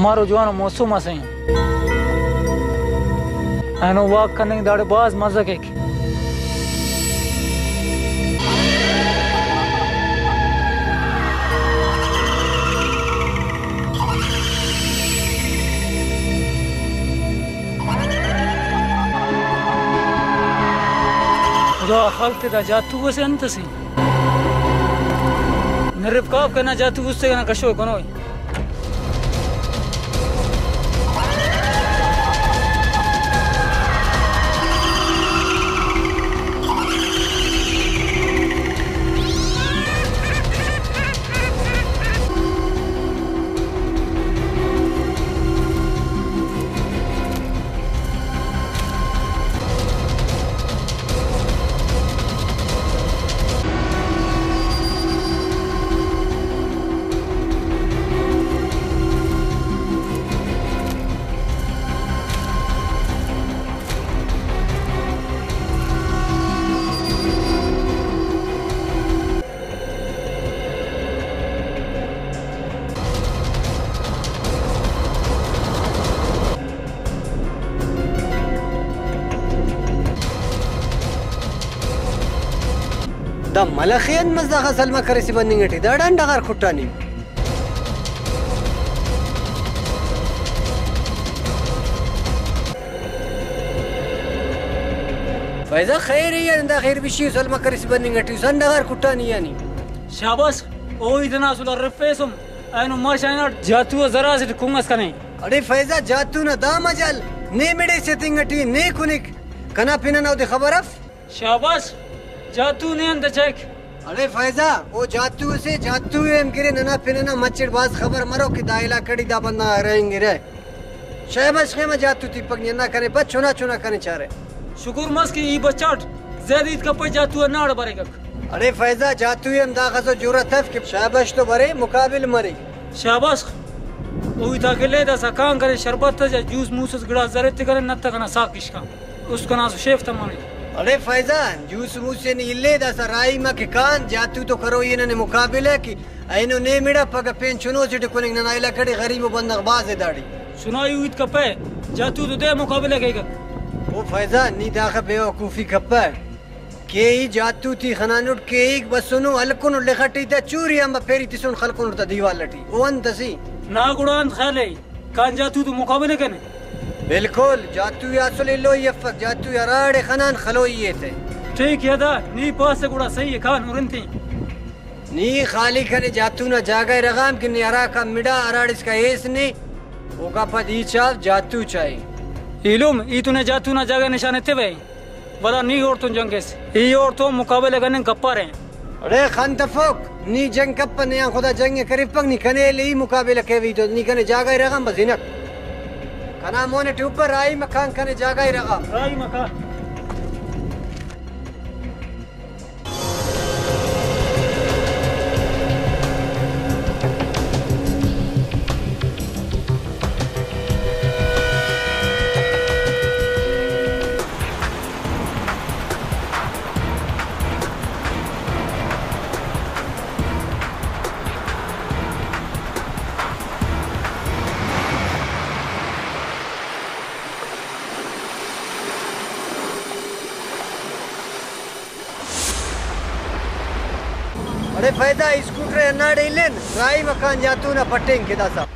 हमारो जवान मौसम से एनो वाक करने के दाड़े बाज मजा के खुदा खल्क दा जातू वसे अंत से नरकाब करना जातू उससे करना कशो कनो دا ملخين مزدخ سلمى كرسي بندنگتي دا دندغار خطاني فاذا خير يعني دا خير بشي سلمى كرسي بندنگتي سندغار خطاني يعني शाबाश ओ इतना सुलर रफेसम एनो माशाना जातू जरा से कुंगस कने अरे फैजा जातू ना दा मजल ने मेडे सेटिंगटी ने कुनिक कना पिना ना दे खबरफ शाबाश जातू ने अंद चेक अरे फैजा वो जातू से जातू एम गिरे नना पिना मच्छर बाज खबर मरो कि दाइला कड़ी दा बंदा रहेंगे रे शाबाश के में जातू तिपक ना करे बस चुना चुना करने चाहे शुक्र मस की ई बचाट ज़्यादा का पे जातू नाड़ बरेगा अरे फैजा जातू एम दा खसो जुरत है कि शाबाश तो बरे मुकाबिल मरे शाबाश ओ इता के ले दा सकान करे शरबत जा जूस मूस गड़ा जरत करे नत कना साकिश का उसका नाम शेफ तमाने अरे फैजा जूस मूस ने इल्ले दा सराई मा के कान जातू तो करो ये ने मुकाबिले की ऐनो ने मिड़ा पग पेन चुनो सिट कोनिंग ना इला कड़ी गरीब बंदा बाज दाड़ी सुनाई उत कपे जातू तो दे मुकाबिले केगा ओ फैजा नी दाख बेवकूफी कपे के ही जातू थी खनानुट के ही बस सुनो अलकुन लेखटी ता चूरी हम फेरी तिसुन खलकुन ता दीवार लटी ओन तसी ना गुड़ान खाले कान जातू तो मुकाबिले कने बिल्कुल जातू यासले लो यफक जातू याराड़े खनान खलोइए थे ठीक है दा नी पास गुड़ा सही है खान उरंती नी खाली खने जातू ना जागा रगाम कि नियारा का मिडा अराड़िस का एस ने ओका पदी चाव जातू चाहिए इलुम ई तूने जातू ना जागा निशाने थे भाई वला नी और तुम जंगे से ई और तो मुकाबले करने गप्पा रहे अरे खान तफोक नी जंग कप ने खुदा जंग करीब पग नी कने ले मुकाबले के भी तो नी कने जागा रगाम बजिनक कना मोने ऊपर आई मकान कने जागा रगाम आई मकान अरे फायदा स्कूटर नाड़े लेन राई मकान जातू ना पटेंग के दासा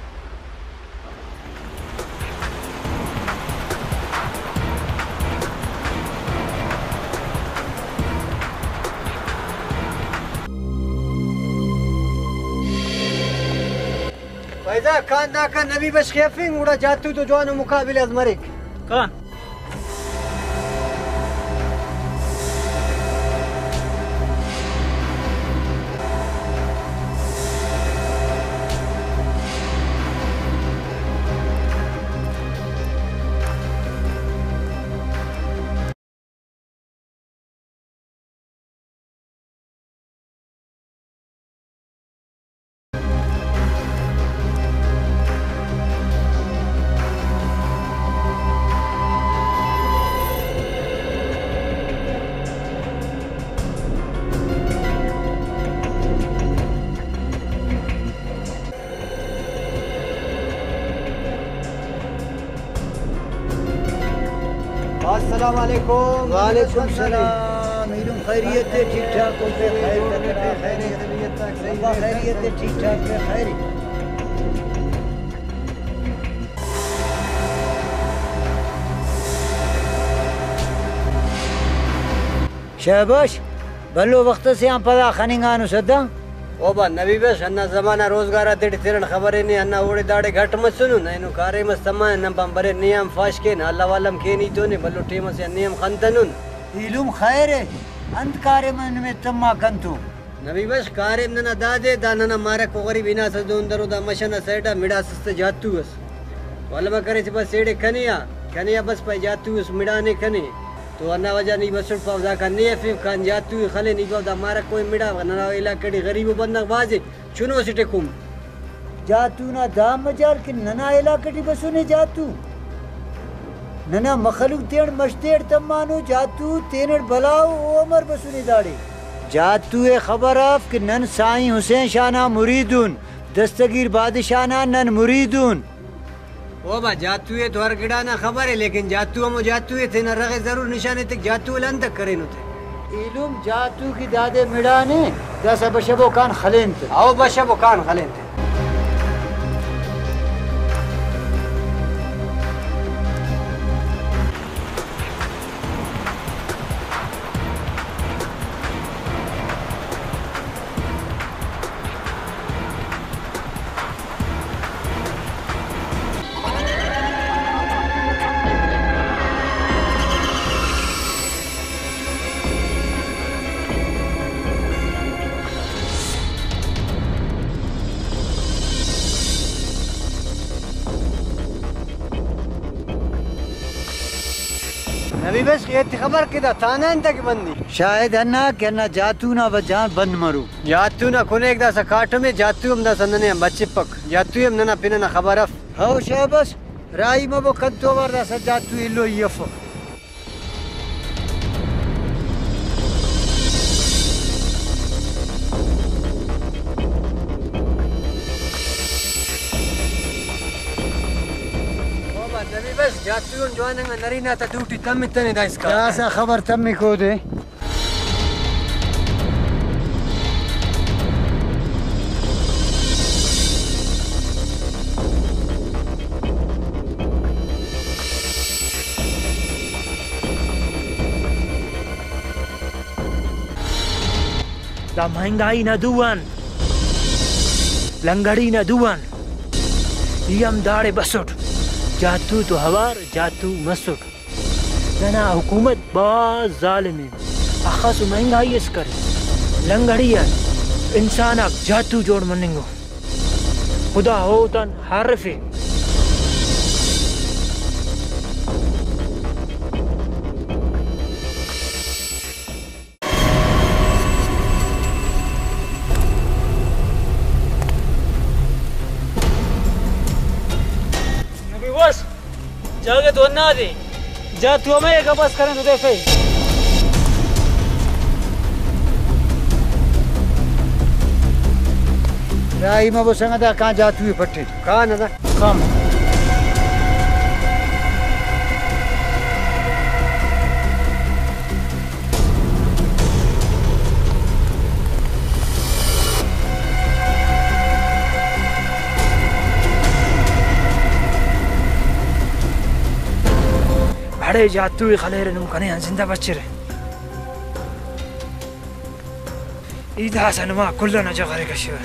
फायदा कान ना का नबी बस खेफिंग उड़ा जातू तो जवान मुकाबले अजमरिक कान अस्सलाम वालेकुम। वालेकुम सलाम। इल्म खैरियत है, ठीक ठाक हो पे खैर अल्लाह खैरियत है, ठीक ठाक पे खैर। शाबाश बल्लो वक्त से हम पता खनिंगानु सदा ओबा नबी बस अन्ना जमाना रोजगार तिड़ तिरण खबरे नहीं अन्ना ओड़े दाड़े घट मत सुनु ना इनु कारे मत समा न बरे नियम फाश के ना अल्लाह वालम के नहीं तो ने बल्लो टेम से नियम खंतनुन इल्म खैर है अंत कारे मन में तम्मा कंतु नबी बस कारे न दादे दाना मारे को गरीब बिना से दोन दरो दा मशना सेटा मिडा सस्ते जातू बस वालमा करे से बस सेड़े कनिया बस पे जातू उस मिडा ने कने तो अन्ना वजह नहीं बस पाव दा कने फिर कान जातू खले नहीं पाव दा मारा कोई मिडा वना इलाके गरीब बंदा बाजे चुनो सिटे कुम जातू ना दाम मजार कि नना इलाकटी बसु ने जातू नना मखलूक तेण मश्तेर तम्मानो जातू तेनर बलाओ ओमर बसु ने दाड़े जातू ए खबर आफ कि नन साईं हुसैन शाना मुरीदुन दस्तगीर बादशाना नन मुरीदुन ओ बा जातू है तो हर गिड़ा ना खबर है लेकिन जातू हम जातू है थे ना रगे जरूर निशाने तक जातू लन तक करे नु थे इलुम जातू की दादे मिड़ाने दस बशबो कान खलेन थे आओ बशबो कान खलेन थे नबी बस ये खबर किदा थाना तक बंदी शायद अन्ना कहना जातू ना वजान बंद मरू जातू ना कोने एक दासा काट में जातू हम दासा नने बच्चे पक जातू हम नना पिना ना खबर अफ हो शाबस राई मबो कंतो वर दासा जातू इल्लो यफ नबी बस जातू जवान नरीना ता ड्यूटी तम तने दा इसका दासा खबर तम को दे La महंगाई न दुवन लंगड़ी न दुवन यम दाड़े बसुट जातू तो हवार जातू मसुट जना हुकूमत बहुत जालिम है अखस महंगाई इस करे लंगड़िया इंसान जातू जोड़ मनेंगो खुदा हो तन हरफे जाके तो ना दे जा तू हमें एक बस करें तो देखे राई मबो संगदा कहां जातू है फट्टे कहां ना कम बड़े जातू खलेर नुकने जिंदा बच्चे इधा सनमा कुल्लो न जगरे कशिवा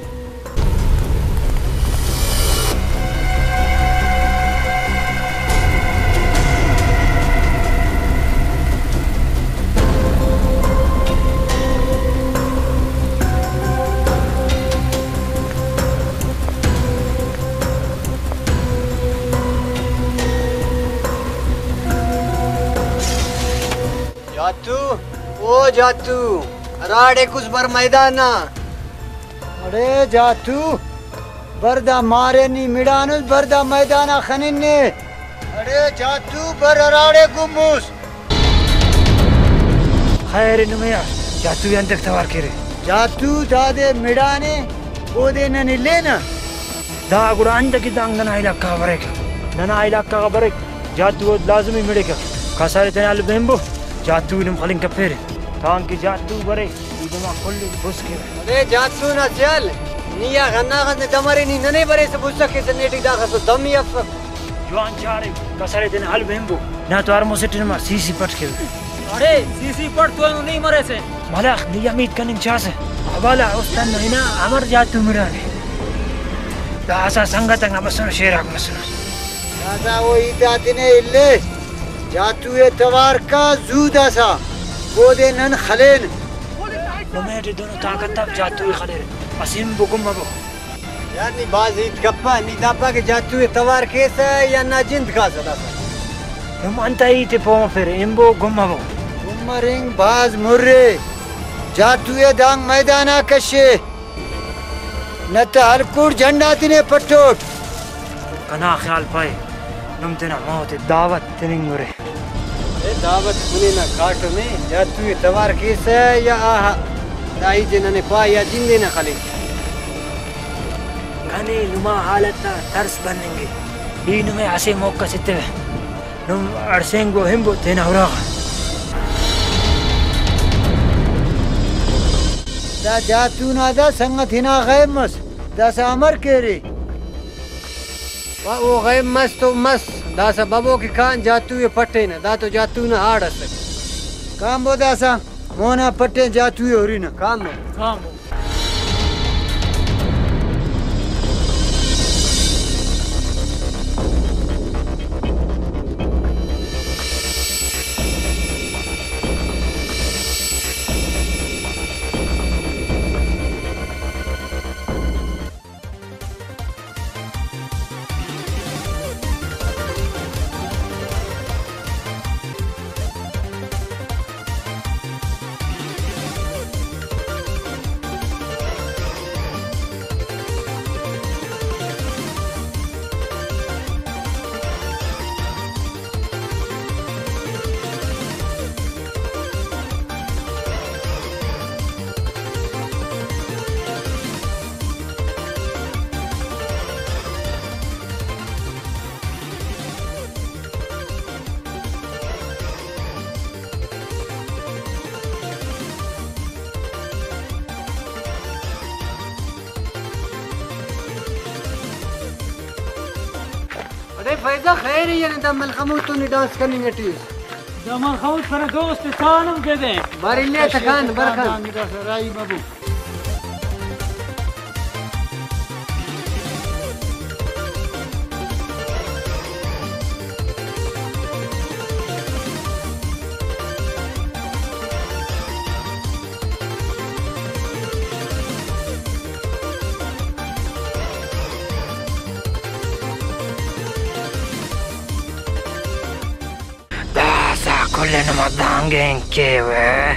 जातू ओ जातू राड़े कुछ बर मैदाना अरे जातू बरदा मारे नी मिड़ानुस बरदा मैदाना खनिन ने अरे जातू बर राड़े गुमूस खैर नुमया जातू अंतक तवार करे जातू दादे मिड़ाने ओदे न लेना दा गुड़ा अंत की दांग नना इलाका बरेक नना इलाका का बरेक जातू लाजमी मिड़ेगा كسر تنال بيمبو جاتو نم خلين كبير كان كي جاتو بري إذا ما كل بوسكي अरे जातू ना चल निया गन्ना गन्ने दमरे नी नने बरे से बुझ सके से नेटी दाखा तो दम ही अफ جوان جاري كسر تنال بيمبو ना तो आर मोसेटिन मार सीसी पट के अरे सीसी पट तो नहीं मरे से ملاخ نيا ميت كان نشاسه أبالا أستنى هنا أمر جاتو مراني दा असा संगत नबसन शेराक मसना दादा वो इदाते ने इल्ले जातू ये तवार का जूदा सा बोदे नन खलेन नमेट दोनों ताकत तब जातू खलेर असीम बुकुम मबो यानी बाज इत कप्पा नी दापा के जातू ये तवार कैसा या ना जिंद का सदा हम अंताई ते पोम फिर इम्बो गुमबो उमरिंग बाज मुर्रे जातू ये दांग मैदाना कशे नत हलकुड़ झंडा तिने पटोट कना ख्याल पाए नमतना मौत दावत तिनिंगरे ए दावत कुने ना काटो में जातू ये तवार कैसा या आहा दाई जिनने पा या जिंदे ना खाली कने नुमा हालता तरस बनेंगे ही नुमे आसे मौका सिते नुम अरसेंगो हिम्बो तेना उरागा दा जातू ना दा संगत हिना गैमस दा सामर केरे वो गैम मस्त तो मस्त दा सा बबो की खान जातू ये पट्टे ना दा तो जातू ना आड़ सक काम बो दा सा मोना पट्टे जातू ये होरी ना काम काम अरे फैजा खैर ही है ना मलखमू तो नहीं डांस करनी नटी जमा खाउत पर दोस्त थानम के दे बारिले तकान बरखान राई बाबू كلنا مضانجين كيوه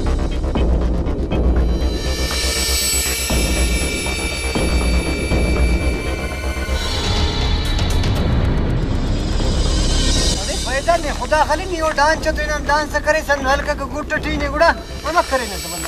फायदा नहीं खुदा खाली नहीं वो डांस चलते ना डांस करे सन हल्का का गुट टी नहीं गुड़ा हम करे ना तो बंदा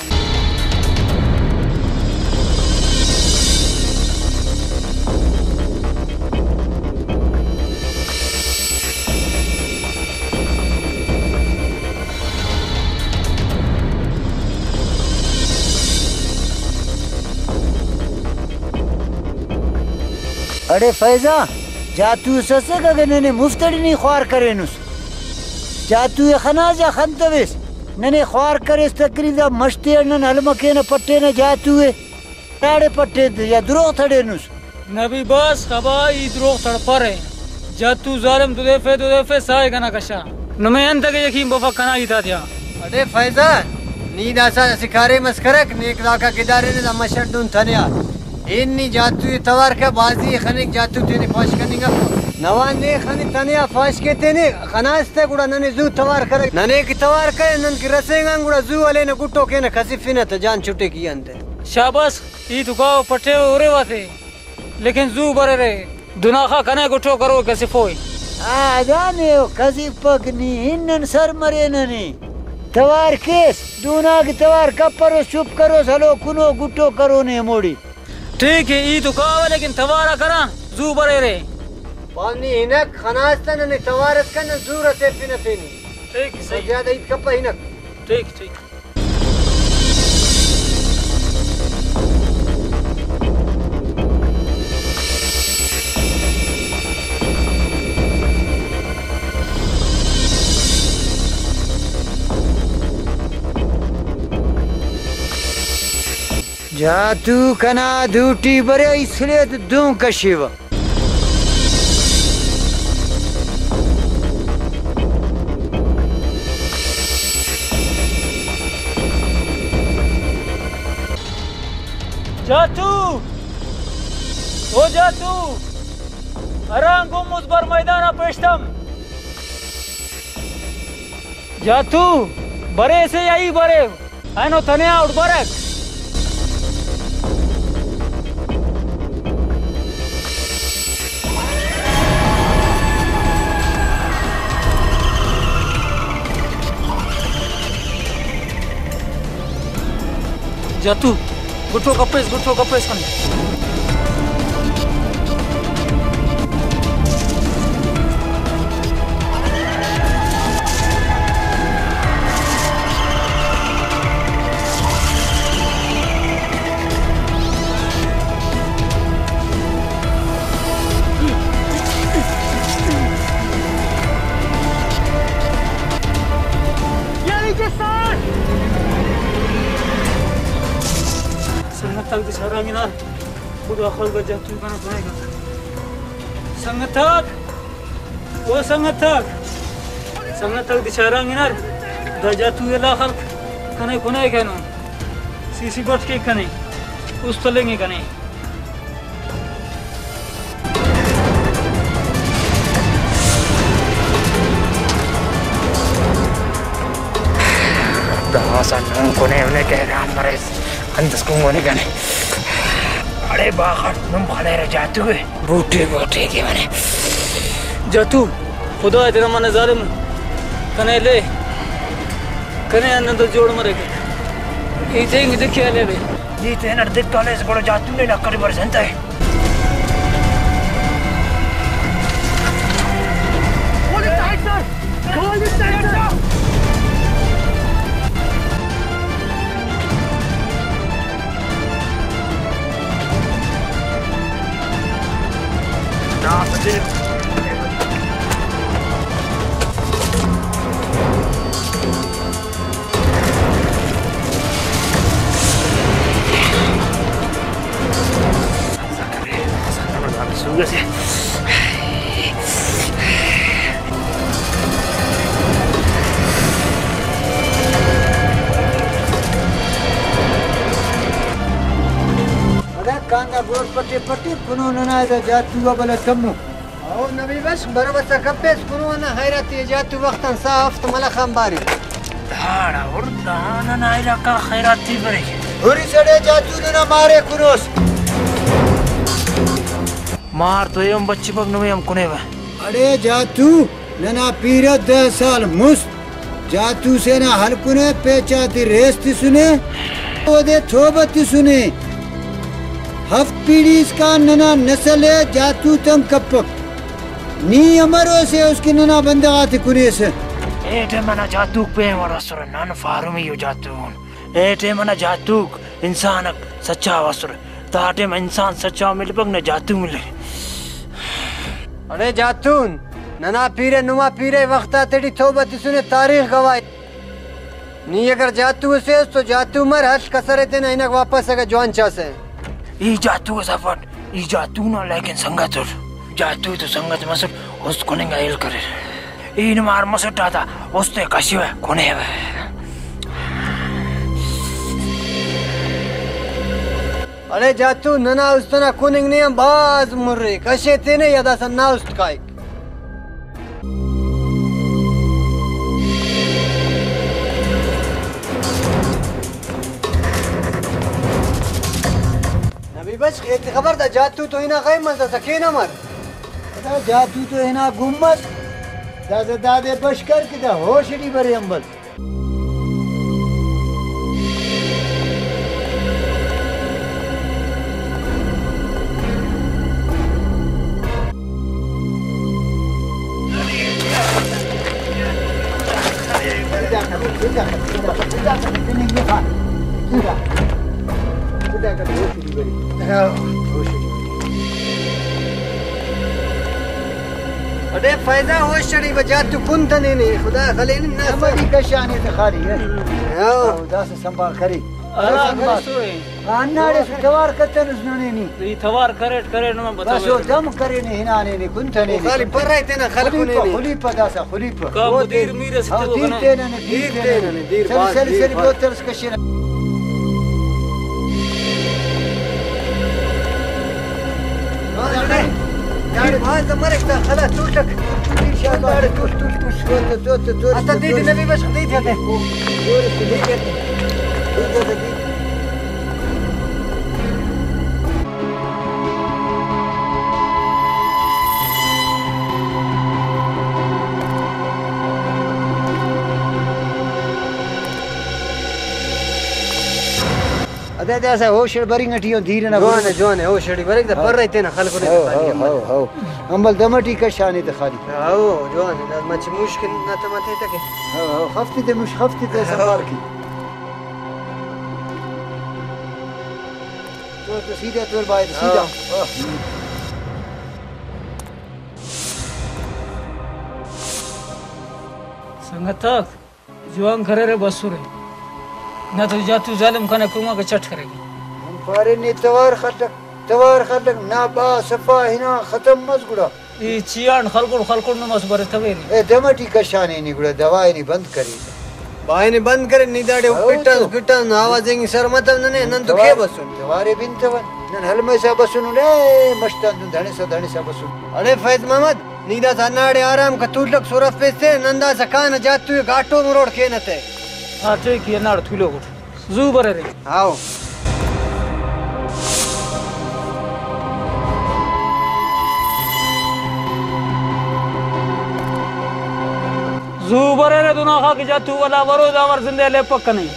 अरे फैजा जातू ससे का गने मुफ्तड़ी नहीं ख्वार करे नुस जातू ये खनाजा खंतविस नने ख्वार करे तकरीदा मश्ते न हलमके न पट्टे न जातू ये राड़े पट्टे या द्रो थड़े नुस नबी बस खबाई द्रो तड़परे जातू जालिम दुदेफे साए गना कशा नमे अंत के यकीन बफा कना इता दिया अरे फैजा नींद आसा सिखारे मस्करक नेक लाका किदारे ने मशर दून थनिया इन्नी जातू तवार का बाजी खनिक जातू तेने फाश कनिगा नवान ने खनि तनिया फाश के तेने खनास्ते गुड़ा नने जू तवार करे नने की तवार करे नन की रसेंगा गुड़ा जू वाले ने गुट्टो के न खसिफिना त जान छुटे की अंते शाबाश ई दुकाओ पट्टे ओरे वाथे लेकिन जू बरे रे दुनाखा कने गुट्टो करो कसिफोई जाने कसी पकनी इन्नन सर मरे ननी तवार केस दूना की तवार कपरो चुप करो सलो कुनो गुट्टो करो ने मोड़ी ठीक है ई दुकाओ लेकिन तवारा करा जू बरे रे पानी हिनक खनास्ता नने तवारत का न जू रसे फिना तेनी ठीक और सही ज्यादा ईद कप्पा ही नक ठीक ठीक जातू कना दूटी बरे इसलिए तो दूं कशिवा जातू ओ जातू अरांगो मुजबर मैदाना पेशतम जातू बरे से यही बरे आनो तने आउट बरक जातू गुठो कपेस कन sangatak di sarangin ar udah akal gak jatuh karena mereka sangatak di sarangin ar udah jatuh ya lah karena konai kan sisi bot ke kane ustalenge kane dahasan kone une ke ram mares अंदस को होने का नहीं अरे बाहर तुम खड़े रह जाते हुए बूटे के मैंने जातू खुदा है तेरा मन जालिम कने ले कने अन्नद जोड़ मरे के इते क्या ले ये तेन अर्धित कॉलेज को जातू ने नक्कर बरसंता है Sudah sih. अरे कांगा गोर पट्टी कुनो नना इधर जातू वाला कम्मो او نبي بس بروبس كبس كورونا خيرتي جاتو وقتا صافت ملا خمباري धारा और दाना नाइरा का खैराती बरे होरी सड़े जातू नना मारे कुरोस मार तो एम बच्ची पग नवे हम कोने बा अरे जातू नना पीर 10 साल मुस्त जातू से ना हलकुने पेचाती रेस्ती सुने ओदे थोबती सुने हफ पीढ़ी इसका नना नस्ल है जातू तम कपक नी अमरो से उसकी नना बंदगाती कुने से एटे मना जातूक पे वरसुर नान फारुमी यो जातून एटे मना जातूक इंसानक सच्चा वसुर ताटे में इंसान सच्चा मिल पग न जातू मिले अरे जातून नना पीरे नुमा पीरे वक्ता तेरी तौबत सुने तारीख गवाह नी अगर जातू से तो जातू मर हज कसरते न इनक वापस अगर जवान चा से ई जातू सफट ई जातू ना लेकिन संगत जातू तो संगत मसुर उस कोने गाइल करे इन मार मसुर आता उसते कशिवा कोने है अरे जातू नना उसतना कुनिंग ने बाज मुर्रे कशे तेने यादा सन्ना उस्तकाई नबी बस एक खबर दा जातू तो इना गई मत सके ना मर जातू तो है ना गुम्मत दादा दादे बशकर की दा होशड़ी बरे अंबल अरे फायदा होश चढ़ी बजा तू कुन तने ने खुदा खले ने ना बड़ी कशाने ते खाली है आओ दास संभाल करी अला करे अन्नाडे सवार कतन उसने नी ई थवार करेट करे न बता बस वो दम करे ने हिनाने ने कुंतने ने खाली पर रहते ना खलकु ने खलीफा दासा खलीफा का मुदीर मीर से तो दीर बना तेने ने दीर तेने ने दीर बात सर बोतल कशना यार बाज मरे का खला टूटक शाबाश टूट आता दीदी नबी बस दी थे और दी थे अदे ऐसा होश बरी ngटियो धीरे ना जोन है ओ छड़ी बरे का पर रहते ना खलकु ने हो अमल दमटी कशाने ते खाली आओ जोन ना मच मुश्किल ना तो मते तक हो खفتي ده مش خفتي ده سفاركي تو سيده تو بايد سيده संगतक जुआन करे रे बसुरे ना तो जातू जालिम खाने कुमा के चट करेगी हम पारे ने तवार खटक ना बा सफा हिना खत्म मजगुड़ा ई चियान खलकुड़ न मस बरे तवेरी ए दमटी कशाने निगुड़ा दवाई नहीं बंद करी भाई ने बंद करे निदाड़े पिटन आवाजेंगी सर मतलब ने नन तो के बसुन दवारे बिनतवन नन हलमे सा बसुन ने मस्तान धणे सा बसुन अरे फैज मोहम्मद नीदा सनाड़े आराम का तुलक सुरफ पे से नंदा सकान जातु घाटो मरोड़ के नते आते की नाड़ थुलो गुट जू बरे रे आओ जू बरे रे दुना खा के जातू वाला वरो दावर जिंदे ले पक नहीं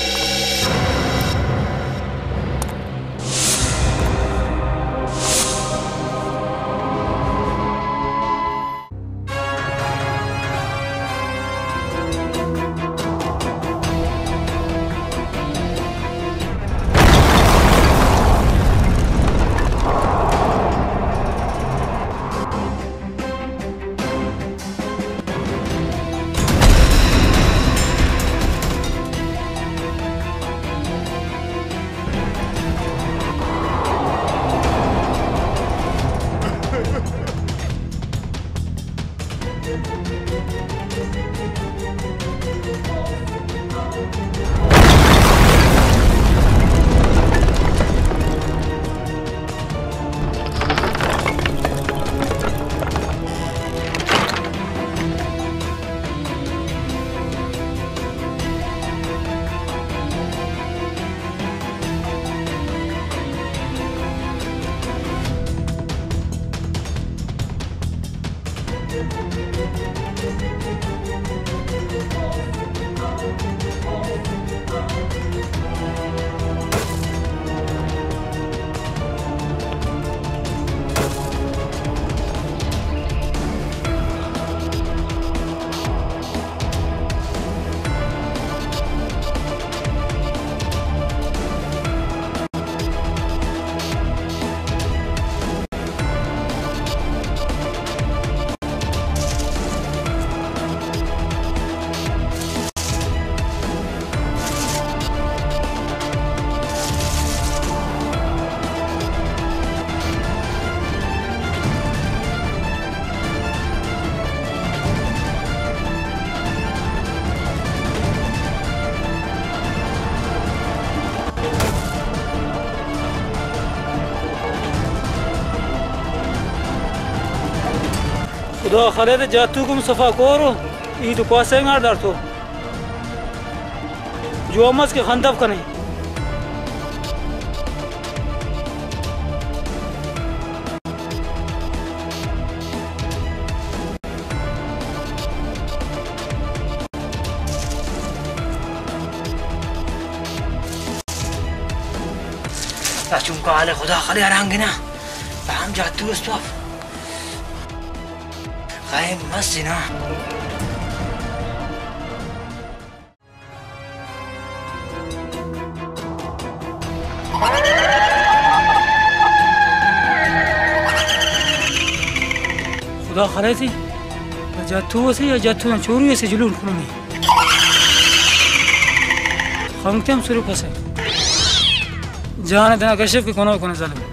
खुदा खले दे जातू कुम सफा कोरो ई तो क्वासे मार दार तो जो अमस के खंदफ कने चुमका आले खुदा खले आरांगे ना हम जातू अस्वाफ खाए मस्त ना खुदा खरे थी जातू से या जातू ना चोरी से जुलून खुलमी खंगते हम शुरू फसे जाने देना कशिफ के कोने जालिम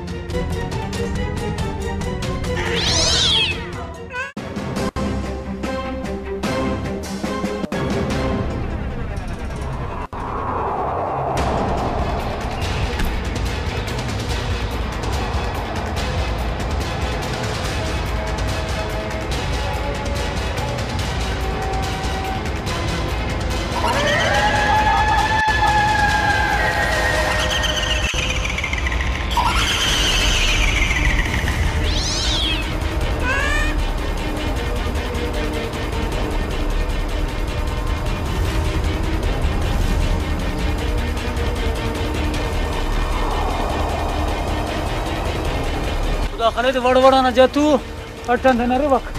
خليت وڑ انا جاتو اٹن دنا رے وقت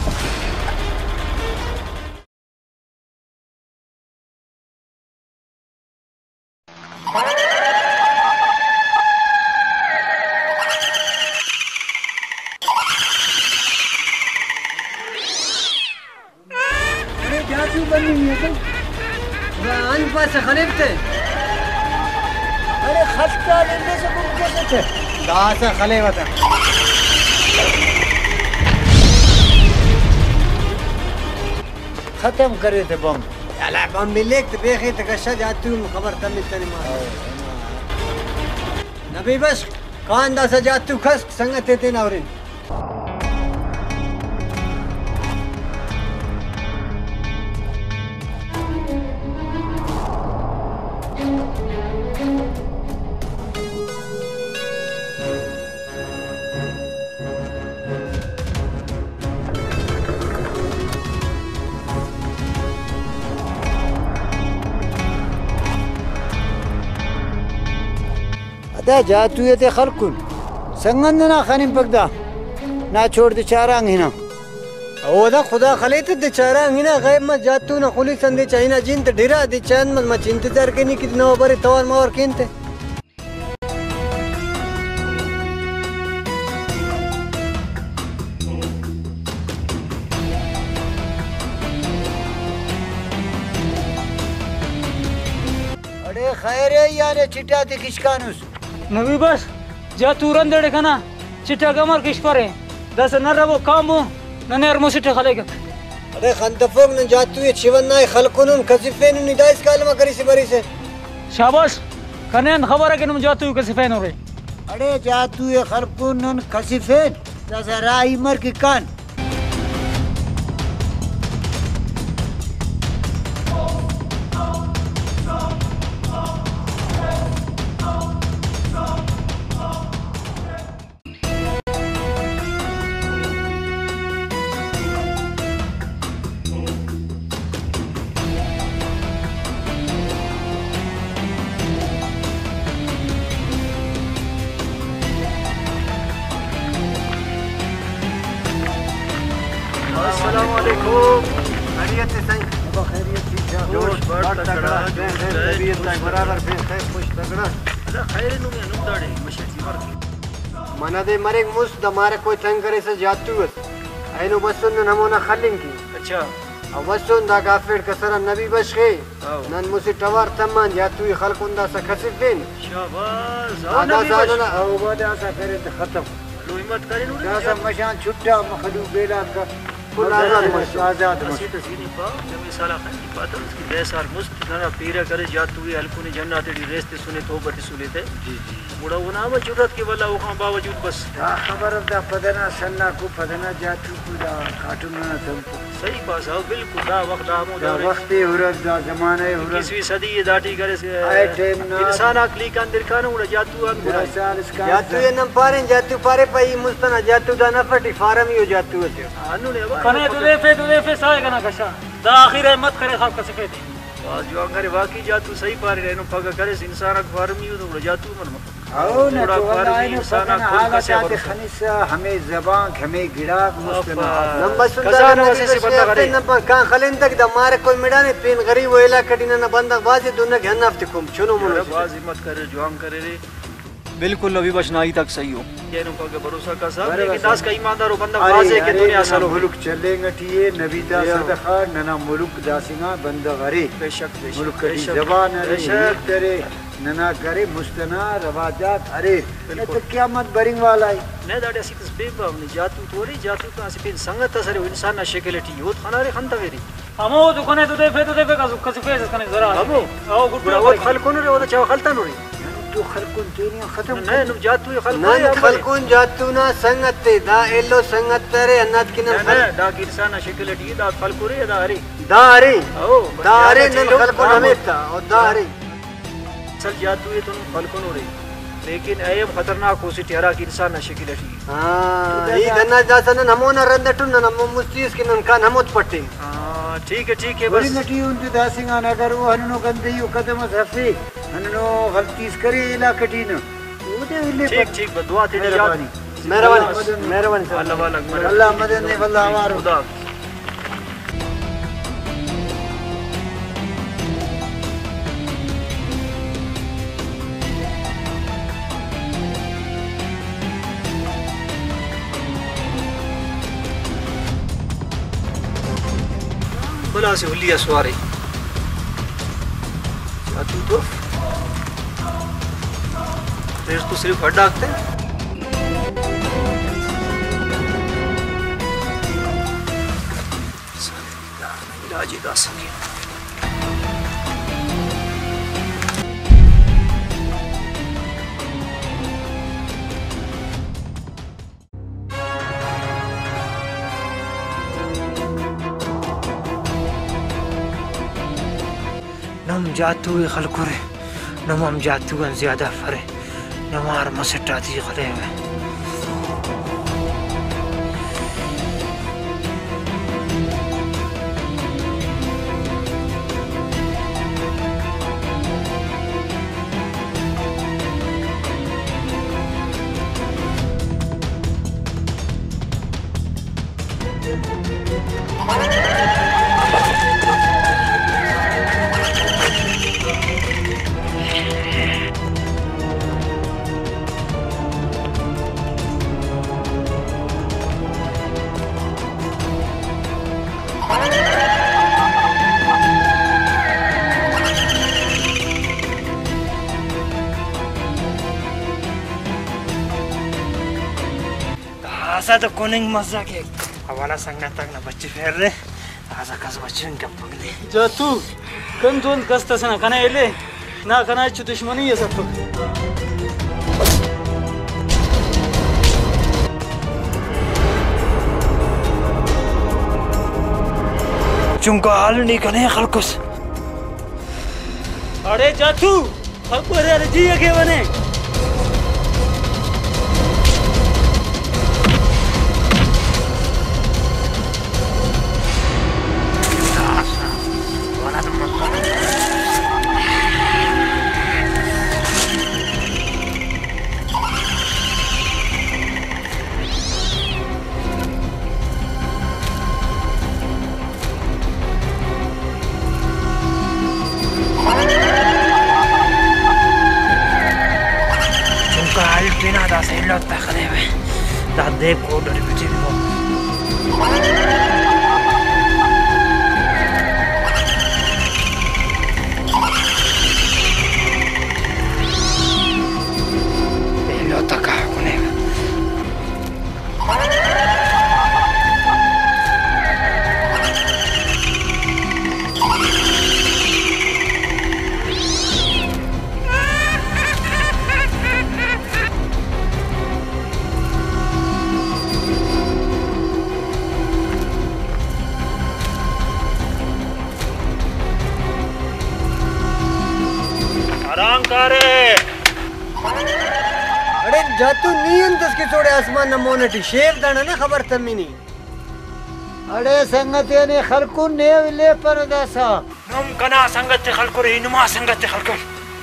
अरे जातू बनी है तो अन पास खलीफते अरे खस्ता लेने से तुम कैसे थे दास खलीफता खत्म करे थे बम لا بام ملك تبيخي تكشج عتوم خبر تم تاني ما نبي بس كان دا سجاتو خس سنگت تين اورين अदा जातू ये ते खलकुन संगंदना खनिम पकदा ना छोड़ दे चारांग हिना هو ده خدا خليت دي چاران هنا غيب ما جاتو نا خولي سندي چاينا جين ته ډيرا دي چان ما انتظار کني کې نو بره توان ما ور کینته अरे खैर है यार चिटा ते किसकानुस नबी बस जातू रंदड़े खाना चिट्टा कमर किस पर है दस न रबो कामो ننير موسيقى خليك अरे खंतफोग न जातू ये चिवन ना खलकुन कसिफेन निदाइस कालमा करी से बरी से शाबाश कनेन खबर है कि तुम जातू कैसे फैन हो रहे अरे जातू ये खलकुन कसिफेन दस राई मर की कान السلام عليكم خيريت سي ابو خيريت جوش بڑا تگڑا طبیعت برابر به خیر خوش تگڑا لا خیر انه من نداري مشيتي مركي منا دے مرے مس د مارے کوئی تنگ کرے سے جاتو اینو بسن نمونہ خلین کی اچھا او بسن دا غافر کسر نبی بشخي نن موسی ټوار تمان جاتو خلقون دا سکسفین شاباش انا زادنا او بدا سا کرے ختم لو همت کرے نو دا سب مشان چھٹا مخلو بیلا کا كل آزاد مسجد زيني با جميع سالا خني پاتم اس کی بیسار مستنا پیرا کرے جاتو الکونی جنات دی ریست سنے توبت سنتے جی جی بڑا ونا ما جرات کے ولا وہاں باوجود بس دا خبر دا پدنا سننا کو پدنا جاتو کو دا کاٹون نہ تم صحیح بات ہے بالکل دا وقت آمو دا وقت ہورت دا زمانہ ہورت 21ویں صدی داٹی کرے اے ٹائم نا انسان عقلی کا اندر کانو جاتو ان دا سال اس کا جاتو یہ نم پارن جاتو پارے پئی مستنا جاتو دا نفٹی فارم یو جاتو تے انو نے कने तुदे फे साए कना कशा दा आखिर मत करे खाब कसे फे आज जो अंगर वाकई जातू सही पारे रहनो पग करे इंसान अक फार्म यू तो जातू मन او نہ थोड़ा تو फार्म والله इंसान انسان अक खुद कसे حالات خنیس ہمیں زبان ہمیں گڑاک مستنا نم بسن دا خزانہ نبی واسه بندہ بشخي غری نم کان خلین تک دا مارے کوئی میڈانے پین غری ویلا کٹینا نہ بندہ بازی دونہ گھن افت کوم چونو منو باز ہمت کرے جوان کرے رے बिल्कुल अभी बस नाई तक सही हो ये नुका के भरोसा का साहब बराबर लेकिन दास का ईमानदार हो बंदा अरे, वाजे के अरे, दुनिया नना सालो मुलुक चलेंगे टिए नबीता या। सदखा नना मुलुक दासिंगा बंदा गरे बेशक मुलुक बेशक की बेशक जबान अरे बेशक करे नना करे मुस्तना रवाजात अरे तो क़यामत बरिंग वाला है ने दाडे सी तस बेबा ने जातू तोरी जातू का सिपिन संगत असरे इंसान ना शकेलटी योत खानारे खंता वेरी हमो दुकाने तो दे का सुख से फेस कने जरा हमो आओ गुड वो खल कोन रे वो तो चाव खलता नो रे तो खलकुन तेरी खत्म ने नु जातू खल नन खलकुन जातू ना संगत दा एलो संगत रे अन्नत किन ने दा की इंसान ना शकेलटी दा खल कोरे दा अरे दा अरे ओ दा अरे नन खलकुन हमेता और दा अरे चल जातू ये तो खल कोन रे लेकिन अयम खतरनाक हो सी ठहरा की इंसान ना शकेलटी हां ई गन्ना जासन नमो न रंदटु न नमो मुस्तीस किन कान हमोत पट्टे हां ठीक है बड़ी बस नटी उनके दासिंगा नगर वो हननो गंदे यू कदम हफे हननो गलतीस करे इला कठिन वो दे इले ठीक बस दुआ तेरी याद मेहरबानी अल्लाह वाला अल्लाह मदद ने वल्लाह हमारो खुदा बला से हुलिया सवारी तू तो फिर तो सिर्फ हड्डा आते इलाज ही दास नम जातू खलकुरे नम जातू ज्यादा फरे नमार मसटाती खले हुए ऐसा तो कोनिंग मजा के हवाला संगना तक ना बच्चे फेर रहे ऐसा कस बच्चे इनका पगले जातू कन दोन कस्ता सना कना एले ना कना छु दुश्मनी है सब चुंका हाल नहीं कने खलकुस अरे जातू खलको रे जी के बने बिना दा से लौटा खड़े हुए दादे को डर बिचे लौटा का कोने आराम करे अरे जातू नीयन दस के छोड़े आसमान न मोनटी शेव दाना ने खबर तमी नहीं अरे संगत ने खलकुन ने विले पर दासा नम कना संगत खलकुर इनमा संगत खलकुर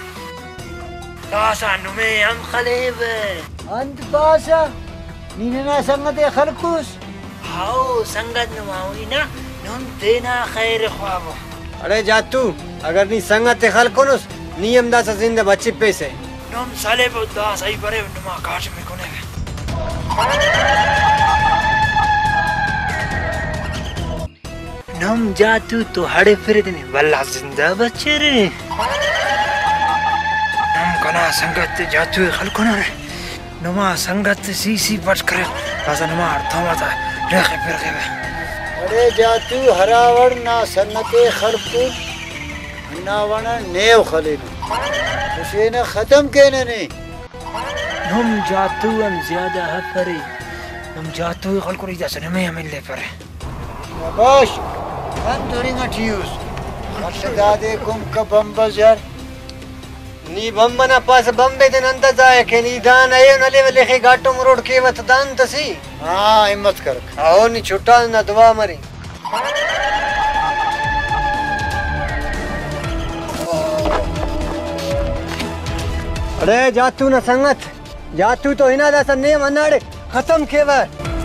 दासा नुमे हम खलेब अंत बासा नीना संगत खलकुस हाओ संगत नुमावी ना नुम देना खैर ख्वाब अरे जातू अगर नी संगत खलकुनुस नियम दासा जिंदा बच्चे पैसे نم ساله بودا ساي بره نما काट में कोने नम जातू तो हड़े फिरे देने वल्ला जिंदा बच्चे रे नम कना संगत जातू खलकोना रे नमा संगत सी बच करे राजा नमा अर्थमाता रेखे फिरके अरे जातू हरावण ना सन्नते खरकू नावण नेव खलील उसे न खत्म केने ने नम जातू हम ज्यादा हफरे नम जातू खलकोरी जैसे में हमें ले परे शाबाश अंतरिंग अठियूस खर्चदादे कुम का बम बाजार नी बम्बना पास बम्बे दिन अंत जाए के नी दान आयो नले वाले के घाटो मरोड़ के वत दान तसी हां हिम्मत कर आओ नी छुट्टा ना दुआ मरी अरे जातू ना संगत जातू तो हिना दा सने मनाड़े खत्म केवा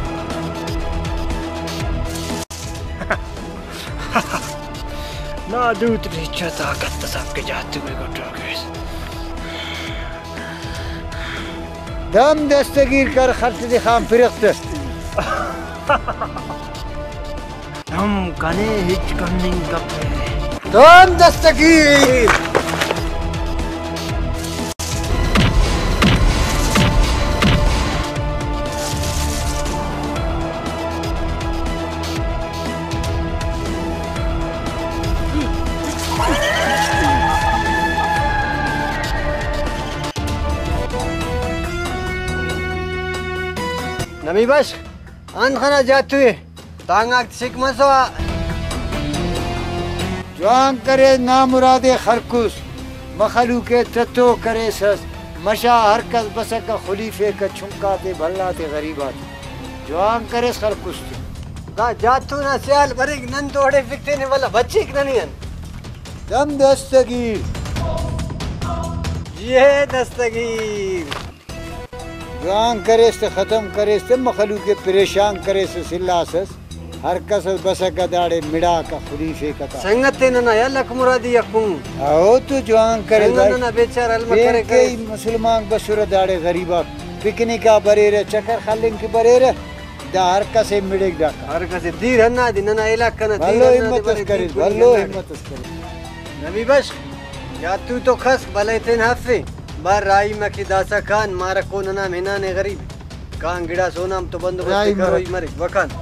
ना दूत रीचा ताकत सबके जातू में गोटो गए दम दस्तगीर कर खर्च दिखाम फिरक्त हम कने हिच करने कपड़े दम दस्तगीर नमी बस आन खाना जातू है तांगा सिक मसवा जवान करे नामुरादे खरकुस मखलू के ततो करे सस मशा हरकत बसक खलीफे का छुमकाते भल्लाते गरीबात जवान करे खरकुस दा जातू ना सियाल भरे नन तोड़े फिकते ने वाला बच्चे की नहीं दम दस्तगीर ये दस्तगीर जवान करे से खत्म करे से मखलू के परेशान करे से सिल्लासस हर कस बसक दाड़े मिड़ा का खलीफे का संगत ने ना लक मुरादी यकूं आओ तो जवान करे ना बेचारा अलम करे के मुसलमान बसुर दाड़े गरीबा पिकनिक का बरेरे चक्कर खालिन की बरेरे दा हर कसे मिड़े दा हर कसे दीर हन्ना दिन ना इलाका ना वल्लो हिम्मत करे वल्लो हिम्मत करे नबी बस या तू तो खस भले थे हाफे बार राई में की दासा खान मारा को ना मेना ने गरीब कान गिड़ा सोनाम तो बंदोबस्त करो मरे वखान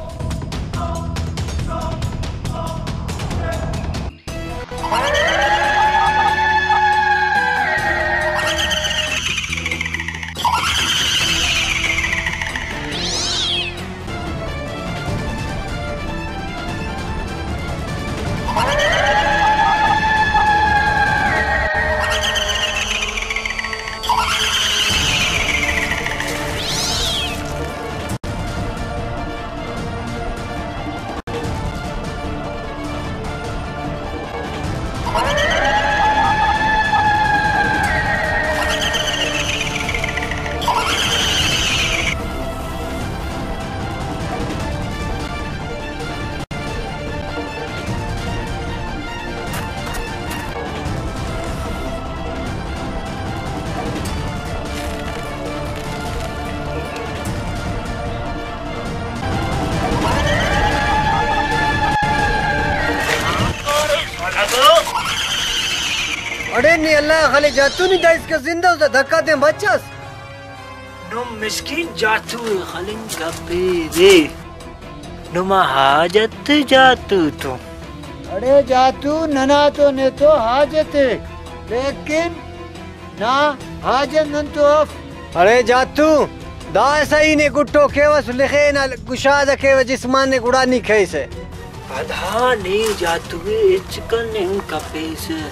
अरे नहीं अल्लाह खाली जातू नहीं था इसका जिंदा उसे धक्का दे बच्चास नुम मिस्किन जातू खलिंग कपे दे नुमा हाजत जातू तो अरे जातू नना तो ने तो हाजत लेकिन ना हाजत नन तो अरे जातू दा सही ने गुट्टो केवस लिखे ना गुशाद के जिस्मान ने गुड़ा नहीं खे से आधा ने जातू इचकन ने कपे से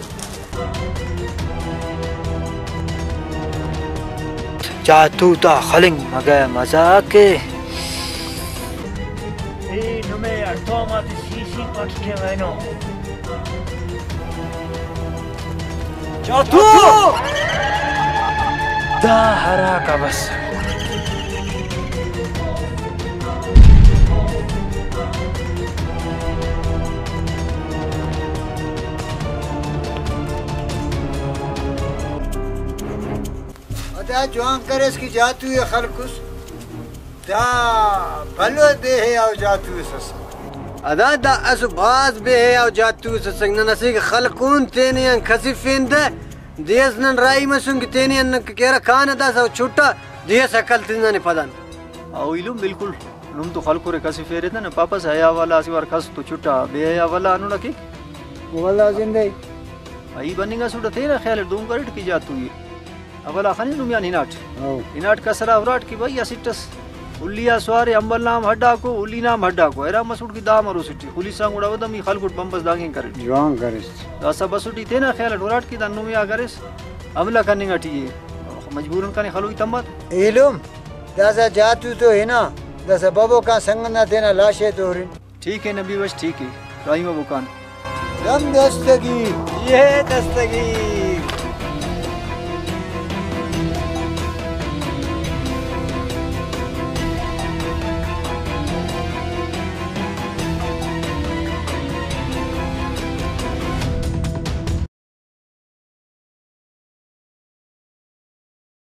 जातू ता खलिंग मगे मजाके ए नुमे अर्थो माती सीसी पटके मैनो जातू दा हरा का बस دا جوان کرس کی جاتو یا خلقس دا بلو دے ہے او جاتو سس ادا دا اس باز به او جاتو سنگ نسی خلقون تینیان خسفین ده دیس نن رای مسون تینیان کیرا کان دا سو چھوٹا دیس عقل تنن پدان او ایلو بالکل نم تو خلق رے کسی فیرے نا پاپا سیا والا سی ور کس تو چھٹا بے یا والا انو نکی والله زندے ای بننگا سوڑا تیرا خیال دوم کرٹ کی جاتو یہ اولا خانی نمیان ہناٹ ہناٹ کسرا ورات کی بھائی اسٹس اولیا سوارے امبل نام ہڈا کو اولی نام ہڈا کو ایرا مسوٹ کی دام اور سٹی خلی سانگ اڑا ودم خلقٹ بمبس داگیں کرے جوان کرس داسا بسوٹی تینا خیال ورات کی دنو میا کرس عملہ کرنے گٹی مجبورن کنے خلوی تمبات علم داسا جاتو تو ہے نا داسا بابو کا سنگنا دینا لاشے تو رن ٹھیک ہے نبی وش ٹھیک ہے رائم بکان دم دستگی یہ دستگی